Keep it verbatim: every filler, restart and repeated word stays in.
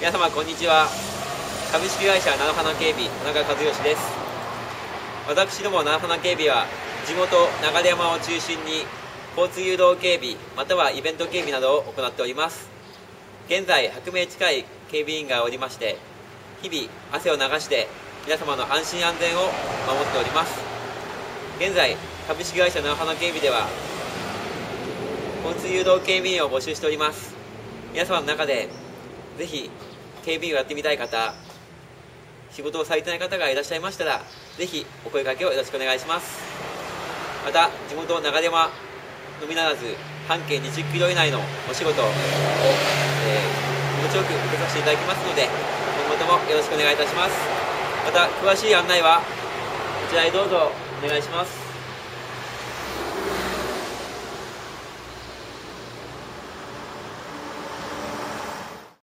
皆様こんにちは。株式会社七花警備田中和義です。私ども七花警備は地元流山を中心に交通誘導警備またはイベント警備などを行っております。現在ひゃくめい近い警備員がおりまして、日々汗を流して皆様の安心安全を守っております。現在株式会社七花警備では交通誘導警備員を募集しております。皆様の中でぜひ警備員をやってみたい方、仕事をされてない方がいらっしゃいましたら、ぜひお声掛けをよろしくお願いします。また地元流山のみならず半径にじゅっキロ以内のお仕事を、えー、気持ちよく受けさせていただきますので、今後ともよろしくお願いいたします。また詳しい案内はこちらへどうぞお願いします。